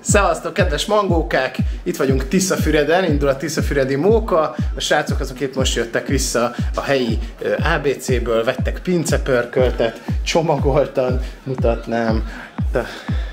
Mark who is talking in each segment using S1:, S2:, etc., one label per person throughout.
S1: Szevasztok, kedves mangókák! Itt vagyunk Tiszafüreden, indul a Tiszafüredi Móka. A srácok azok épp most jöttek vissza a helyi ABC-ből, vettek pincepörköltet, csomagoltan, mutatnám. De...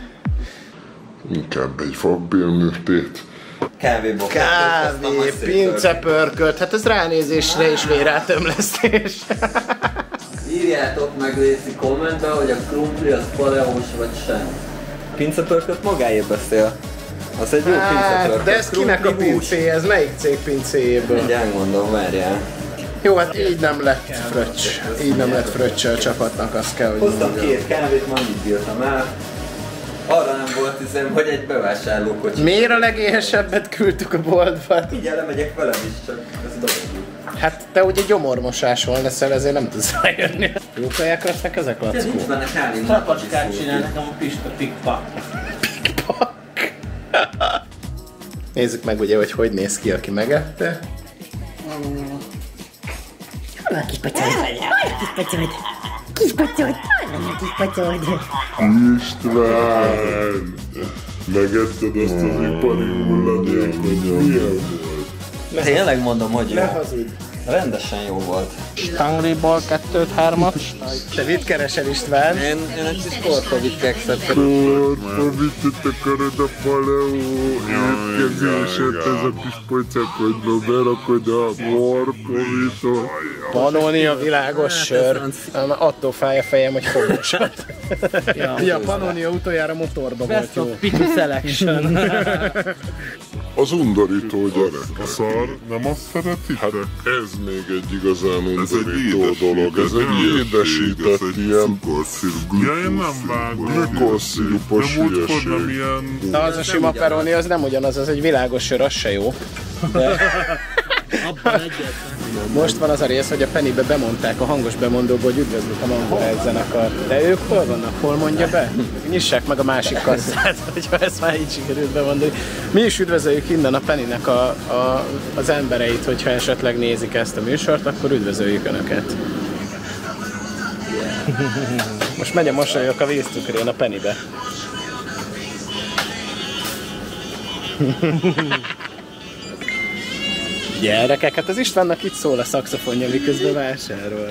S2: inkább egy fabbélműtét.
S1: Kávé, pincepörkölt, hát ez ránézésre és vérátömlesztés.
S3: Írjátok meg Léci kommentbe, hogy a krumpli az paleós vagy sem. Pincepörkölt magáért beszél. Az egy jó pincepörkölt.
S1: De ez kinek a pincéje? Ez melyik cég pincéjéből?
S3: Mindjárt mondom, várjál.
S1: Jó, hát így nem lett fröccs. Így nem lett fröccs a csapatnak, azt kell, hogy
S3: hoztam két kávét, ma annyit bírtam el. Arra nem volt hiszem, hogy egy bevásárlókocsi.
S1: Miért a legéhesebbet küldtük a boltba?
S3: Így lemegyek velem is, csak ez dobjuk.
S1: Hát te ugye gyomormosáson leszel, ezért nem tudsz rájönni. Jó kaják lesznek ezek, Lackó?
S3: Nincs benne kávé.
S4: Trapacskát csinál nekem a Pista pikpak.
S1: Pikpak? Nézzük meg ugye, hogy néz ki, aki megette.
S5: Hol a kis pacod? Hol a kis pacod? Kis pacod? Hol a kis pacod?
S2: István! Megetted azt az ipari hulladékot, milyen volt?
S3: Tényleg mondom, hogy jó.
S1: Ne hazudj!
S3: Rendesen jó volt.
S4: Stangriból 2-3-as.
S1: Te mit keresel, István?
S3: Én egy kis korpovit kekszet.
S2: Korpovit, itt akarod a paleó étkezéset, ez a kis pocakodba berakod a korpovitot.
S1: Panónia világos sör. Attól fáj a fejem, hogy fogosod. Ja, a Panónia utoljára motorba volt
S4: Best of
S1: jó.
S4: Pitu Selection.
S2: Az undorító gyerek. A szar nem azt szereti? Hát ez még egy igazán undorító dolog. Ez egy édesített ilyen
S6: Ja, én nem vágom.
S2: glükoszirupos hülyeség.
S1: Na, az a sima Peroni, az nem ugyanaz, az egy világos sör, az se jó. De...
S4: Abban egyetlen.
S1: Most van az a rész, hogy a Pennybe bemondták a hangos bemondóba, hogy üdvözlük a Mangolát zenekar. De ők hol vannak? Hol mondja be? Nyissák meg a másik kasszát, hogyha ezt már így sikerült bemondani. Mi is üdvözöljük innen a Pennynek az embereit, hogyha esetleg nézik ezt a műsort, akkor üdvözöljük Önöket. Most megy a mosolyok a vízcukrén a Pennybe. Gyerekek, hát az Istvánnak itt szól a szaxofonja, miközben vásárol.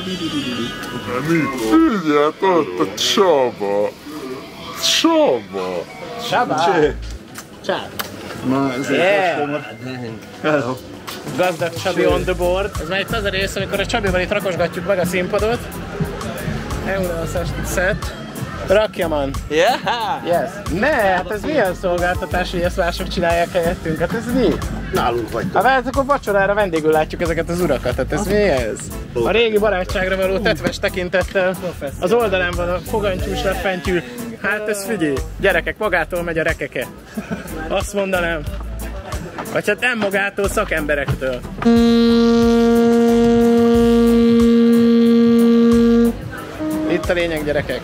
S2: Figyelj, ott a Csaba! Csaba!
S1: Csaba! Csaba! Yeah!
S4: Hello.
S1: Gazdag Csabi on the board. Ez már itt az a rész, amikor a Csabival itt rakosgatjuk meg a színpadot. Euronszas set. Rakja, man!
S3: Yeah!
S1: Yes! Ne, hát ez milyen szolgáltatás, hogy ezt mások csinálják helyettünk? Hát ez mi?
S4: Nálunk vagy.
S1: Hát akkor vacsorára vendégül látjuk ezeket az urakat, hát ez mi ez? A régi barátságra való tetves tekintettel az oldalán van a fogantyús fentyű. Hát ez figyelj, gyerekek, magától megy a rekeke. Azt mondanám. Vagy hát nem magától, szakemberektől. Itt a lényeg, gyerekek.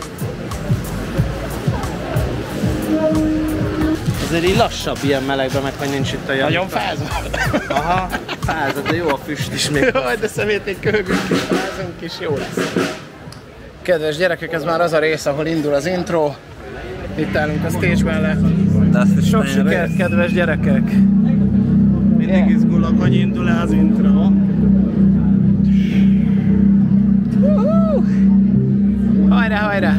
S4: Azért így lassabb ilyen melegben, mert hogy nincs itt a jön.
S1: Nagyon fázol.
S4: Aha, fázol, de jó a füst is még.
S1: Jaj, de szemét egy köhögünk is, fázunk is, jó lesz. Kedves gyerekek, ez már az a rész, ahol indul az intro. Itt állunk a stage mellett. Sok sikert, kedves gyerekek!
S4: Mindig izgulok, hogy indul-e az intro.
S1: Hajrá, hajrá!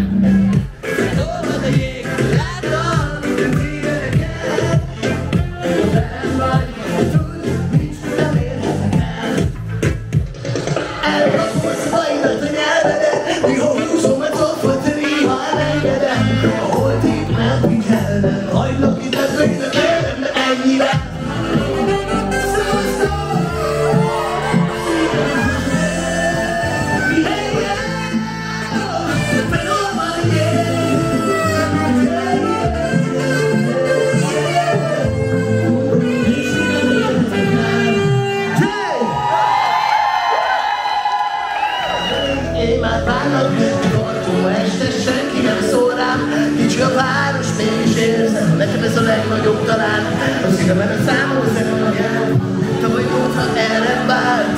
S5: Nekem ez a legnagyobb talán, a szívemben a számos zeneanyám, tavaly óta erre várt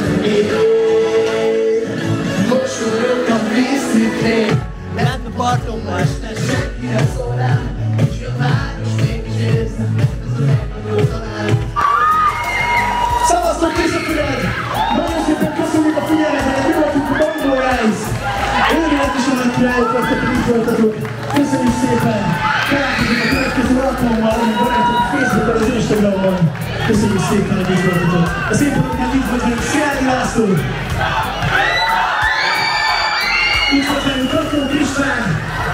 S5: mosolyog a vízszikrén, mert a parton más ne senki nem szól rám, nincs a város mégis voltatok. Köszönjük szépen! Találkozunk a következő alkalommal, ami barátok Facebookon és Instagramon. Köszönjük szépen, hogy itt voltatok. A színpadon itt vagyunk Szilágyi László. Itt vagyunk Kakó István.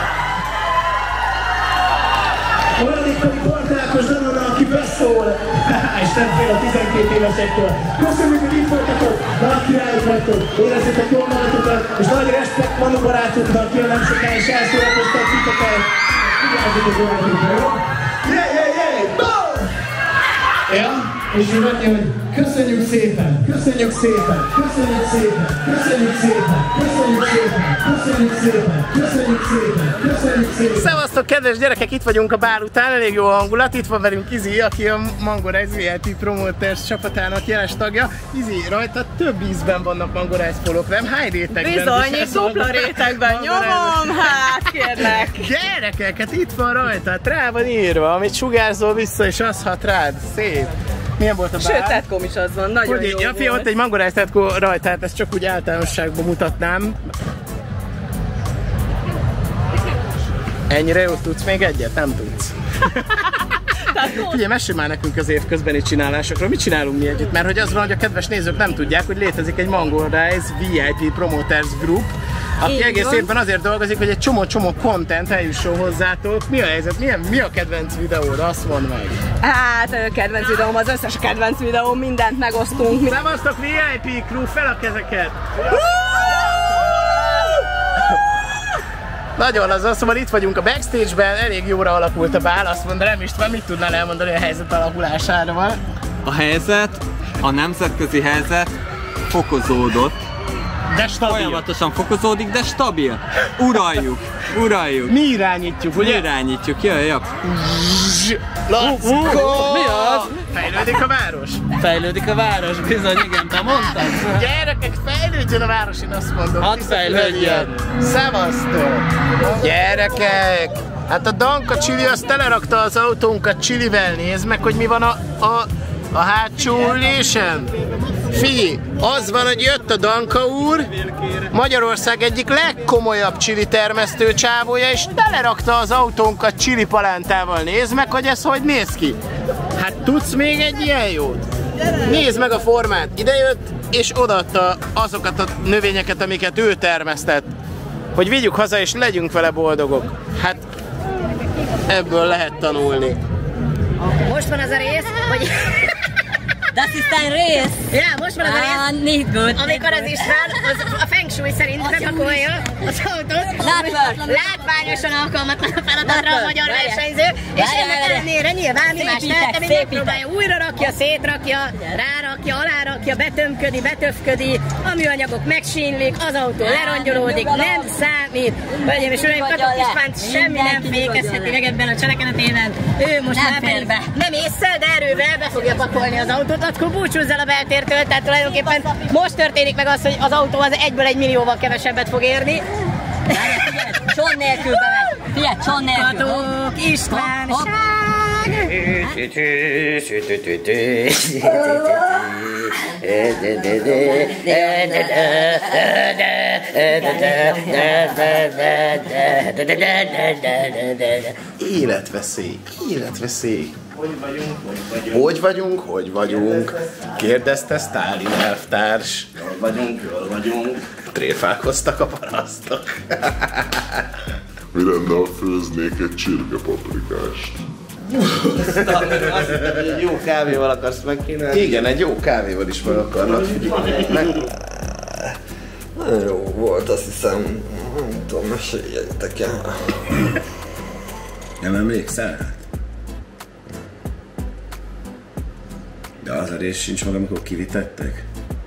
S5: A vendégkori Bartákos Danona, aki beszól. És nem fél a 12 évesektől. Köszönjük, hogy itt voltatok, nagy királyok vagytok, érezzétek jól magatokat, és nagy respekt Manu barátoknak, ki a nem sokáig is elszórakoztat titeket. Vigyázzatok magatokkal, jó? Boom! Ja, és úgy venni, hogy köszönjük szépen, köszönjük szépen, köszönjük szépen, köszönjük szépen, köszönjük szépen, köszönjük szépen, köszönjük szépen, köszönjük szépen.
S1: Szevasztok, kedves gyerekek, itt vagyunk a bár után, elég jó a hangulat, itt van velünk Izi, aki a Mangorász VIP Promoters csapatának jeles tagja. Izi, rajta több ízben vannak Mangorász pólók, nem? Hány rétegben?
S7: Bizony, dupla rétegben nyomom, hát kérlek.
S1: Gyerekeket, itt van rajta, rá van írva, amit sugárzol vissza és az hat rád, szép. Milyen volt a bár?
S7: Sőt, tetkom is az van, nagyon jó
S1: Ja, fia, ott egy Mangorász tetkó rajta, hát ezt csak úgy általánosságban mutatnám. Ennyire jót tudsz még egyet? Nem tudsz. Ugye, mesélj már nekünk az évközbeni csinálásokról. Mit csinálunk mi együtt? Mert hogy az van, hogy a kedves nézők nem tudják, hogy létezik egy Mangorász VIP Promoters Group, aki egész évben azért dolgozik, hogy egy csomó content eljusson hozzátok. Mi a helyzet? Mi a kedvenc videód? Azt mondd meg.
S7: Hát, kedvenc videóm, az összes kedvenc videóm, mindent megosztunk.
S1: Szevasztok, VIP Crew, fel a kezeket! Nagyon az, szóval itt vagyunk a backstage-ben, elég jóra alakult a bál, azt mondanám, István, mit tudnál elmondani a helyzet alakulásáról?
S3: A helyzet, a nemzetközi helyzet fokozódott.
S1: De stabil.
S3: Folyamatosan fokozódik, de stabil. Uraljuk.
S1: Mi irányítjuk, ugye?
S3: Mi irányítjuk, jöjjön.
S1: Let's go!
S3: Mi az?
S1: Fejlődik a város?
S8: Fejlődik a város, bizony, igen, te mondtad?
S1: Gyerekek, fejlődjön a város, én azt mondom.
S8: Hadd fejlődjön!
S1: Szevasztok! Gyerekek! Hát a Danka Csili az telerakta az autónkat csilivel, nézd meg, hogy mi van a hátsó ülésen. Figyelj, az van, hogy jött a Danka úr, Magyarország egyik legkomolyabb csili termesztő csávója, és telerakta az autónkat csili palántával. Nézd meg, hogy ez hogy néz ki. Hát tudsz még egy ilyen jót? Nézd meg a formát. Ide jött, és odaadta azokat a növényeket, amiket ő termesztett, hogy vigyük haza, és legyünk vele boldogok. Hát ebből lehet tanulni.
S9: Most van az a rész, hogy...
S10: Das ist ein rész!
S9: Ja, most van az a rész,
S10: nicht gut.
S9: amikor az István a feng shui szerint bepakolja az autót, látványosan alkalmatlan a feladatra a magyar versenyző, és ennek ellenére nyilván mi más lehet, de még megpróbálja, újra rakja, szétrakja, rárakja, alárakja, betömködi, betöfködi, a műanyagok megsínlik, az autó lerongyolódik, nem számít. Hölgyeim és uraim, Katok Istvánt semmi nem fékezheti meg ebben a cselekedetében. Ő most már pedig nem ésszel, de erővel be fogja pakolni az autót, akkor búcsúzz el a beltértől, tehát tulajdonképpen most történik meg az, hogy az autó az egyből 1 millióval kevesebbet fog érni.
S10: Cson nélkül bemegy. Figyelj, cson nélkül.
S9: Katok Istvánság!
S1: Életveszély. Hogy vagyunk? Kérdezte Sztálin elvtárs. Jól vagyunk. Tréfálkoztak a parasztok.
S2: Mi lenne, ha főznék egy csirkepaprikást?
S8: Egy jó kávéval akarsz megkínálni?
S1: Igen, egy jó kávéval is meg akarnak.
S3: Nagyon jó volt, azt hiszem. Nem tudom, meséljetek el.
S11: Nem emlékszel? De az a rész sincs meg, amikor kivitettek?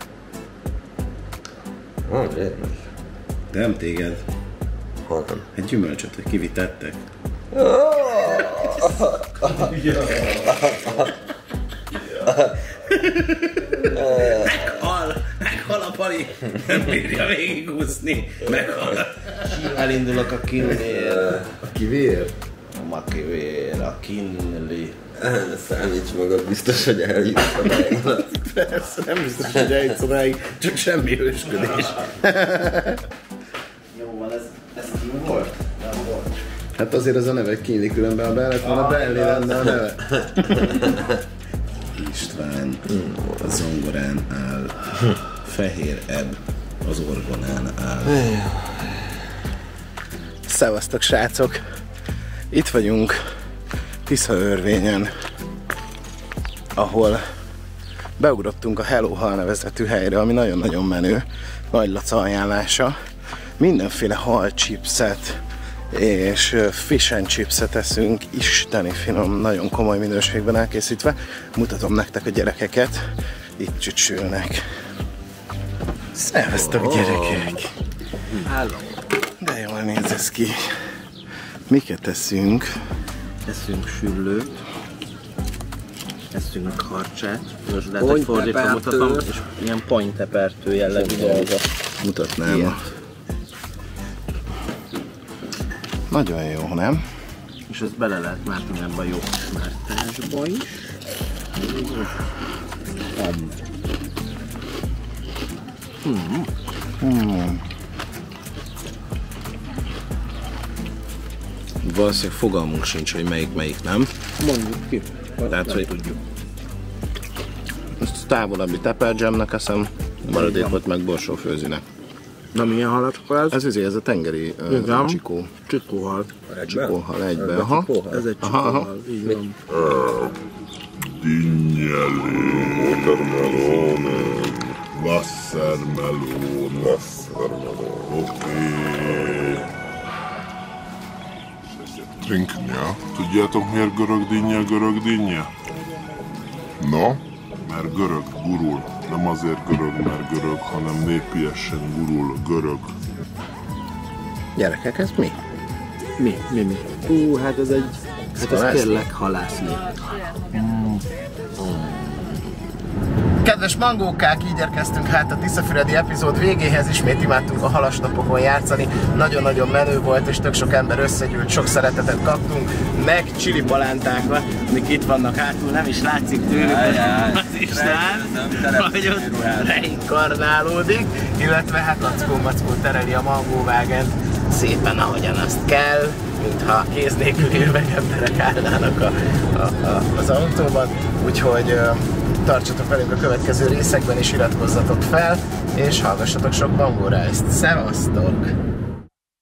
S11: De nem téged.
S3: Hanem.
S11: Egy gyümölcsöt, hogy kivitettek.
S8: Meghal a Pali, nem bírja végigúszni, meghal. Elindulok a kinnél.
S1: A kivér?
S8: Nem a kivér, a kinli.
S3: Ne számíts magad, biztos, hogy eljutsz odáig.
S1: Persze, nem biztos, hogy eljutsz odáig, csak semmi hősködés.
S8: Jó van, ez ki volt? Nem volt.
S1: Hát azért az a neve kínli, különben a lett volna Belli lenne a neve.
S8: István a zongorán áll, Fehér Ebb az orgonán áll.
S1: Szevasztok, srácok! Itt vagyunk Tiszaörvényen, ahol beugrottunk a Hello Hal nevezetű helyre, ami nagyon-nagyon menő, Nagy Laca ajánlása. Mindenféle halchipset és fish and chipset eszünk, isteni finom, nagyon komoly minőségben elkészítve. Mutatom nektek a gyerekeket, itt csücsülnek. Szevasztok, gyerekek!
S8: Hello!
S1: De jól néz ez ki. Miket eszünk?
S8: Eszünk süllőt, eszünk harcsát, most lehet, hogy fordítva mutatom, és ilyen ponytepertő jellegű dolga.
S1: Mutatnám. Ilyen. Nagyon jó, nem?
S8: És ezt bele lehet mártani ebbe a jó mártásba is. Valószínűleg fogalmunk sincs, hogy melyik nem.
S1: Mondjuk ki.
S8: Tehát, hogy tudjuk.
S1: Ezt távolabbi Tepper Jamnek eszem, maradékot meg borsófőzinek.
S8: Na milyen halacska ez?
S1: Ez a tengeri csikó.
S8: Csikóhal.
S1: Csikóhal egyben.
S8: Ez egy csikóhal, így van.
S2: Dinnyelé, watermelon, wassermelon. Oké. Trinknya. Tudjátok miért görög dinnye? No? Mert görög, gurul. Nem azért görög, mert görög, hanem népiesen gurul, görög.
S1: Gyerekek, ez mi?
S8: Mi? Hát ez egy... Hát ez kérlek halászni.
S1: Kedves mangókák, így érkeztünk hát a Tiszafüredi epizód végéhez, ismét imádtunk a halasnapokon játszani, nagyon-nagyon menő volt, és tök sok ember összegyűlt, sok szeretetet kaptunk, meg csili palántákra, amik itt vannak hátul, nem is látszik tőlük az Isten, hogy ott reinkarnálódik, illetve hát Lackó-Mackó tereli a mangóvágent szépen, ahogyan azt kell, mintha kéz nélküli üvegemberek állnának az autóban, úgyhogy tartsatok velünk a következő részekben, és iratkozzatok fel, és hallgassatok sok Mangó Rise-t. Szevasztok!